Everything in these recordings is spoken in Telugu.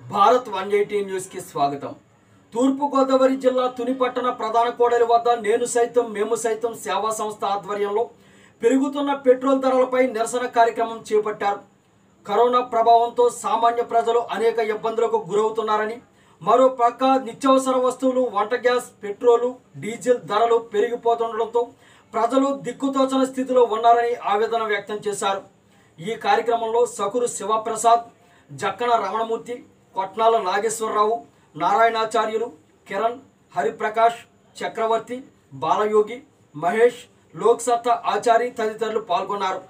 భారత్ 180 న్యూస్ కి స్వాగతం। తూర్పు గోదావరి జిల్లా తుని పట్టణ ప్రధాన కోడలి వద్ద నేను సైతం మేము సైతం సేవా సంస్థ ఆధ్వర్యంలో పెరుగుతున్న పెట్రోల్ ధరలపై నిరసన కార్యక్రమం చేపట్టారు। కరోనా ప్రభావంతో సామాన్య ప్రజలు అనేక ఇబ్బందులకు గురవుతున్నారని, మరో పక్క నిత్యావసర వస్తువులు, వంట గ్యాస్, పెట్రోల్, డీజిల్ ధరలు పెరిగిపోతుండటంతో ప్రజలు దిక్కుతోచని స్థితిలో ఉన్నారని ఆవేదన వ్యక్తం చేశారు। ఈ కార్యక్రమంలో సకురు శివప్రసాద్, జక్కన రమణమూర్తి, కొట్నాల నాగేశ్వరరావు, నారాయణాచార్యులు, కిరణ్, హరిప్రకాష్, చక్రవర్తి, బాలయోగి, మహేష్, లోక్సత్తా ఆచారి తదితరులు పాల్గొన్నారు।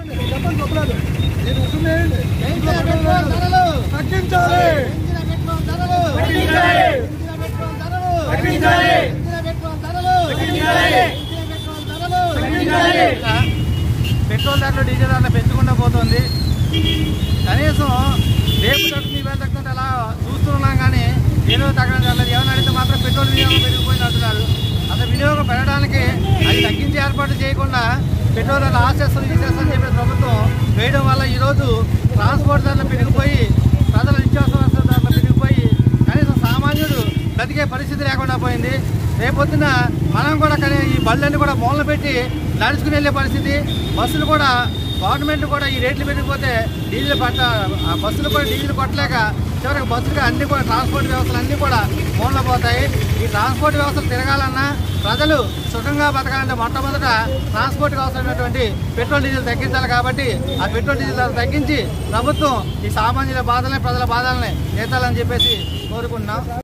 పెట్రోల్ ధరలు, డీజిల్ ధరలు పెంచుకుంటూ పోతుంది। కనీసం రేపు తగ్గుతుంది, ఇవాళ తగ్గుతుంది అలా చూస్తున్నాం, కానీ ఏదో తగ్గడం ఏమైనా అడిగితే మాత్రం పెట్రోల్ వినియోగం పెరిగిపోయింది అంటున్నారు। అసలు వినియోగం పెరగడానికి అది తగ్గించే ఏర్పాటు చేయకుండా పెట్రోల్ ధరలు ఆశేస్తారు తీసేస్తారని చెప్పి ప్రభుత్వం వేయడం వల్ల ఈరోజు ట్రాన్స్పోర్ట్ ధరలు పెరిగిపోయి, ప్రజల నిత్యావసర ధరలు పెరిగిపోయి కనీసం సామాన్యుడు బ్రతికే పరిస్థితి లేకుండా పోయింది। రేపొద్దున మనం కూడా కానీ ఈ బళ్ళన్నీ కూడా మూలన పెట్టి నడుచుకుని వెళ్ళే పరిస్థితి। బస్సులు కూడా గవర్నమెంట్ కూడా ఈ రేట్లు పెరిగిపోతే డీజిల్ బస్సులు కూడా డీజిల్ కొట్టలేక చివరికి బస్సులు అన్నీ కూడా ట్రాన్స్పోర్ట్ వ్యవస్థలు అన్నీ కూడా మూలన పోతాయి। ఈ ట్రాన్స్పోర్ట్ వ్యవస్థలు తిరగాలన్నా, ప్రజలు సుఖంగా బతకాలంటే మొట్టమొదట ట్రాన్స్పోర్ట్కి అవసరమైనటువంటి పెట్రోల్, డీజిల్ తగ్గించాలి। కాబట్టి ఆ పెట్రోల్, డీజిల్ తగ్గించి ప్రభుత్వం ఈ సామాన్యుల బాధల్ని, ప్రజల బాధల్ని తీర్చాలని చెప్పేసి కోరుకుంటున్నాం।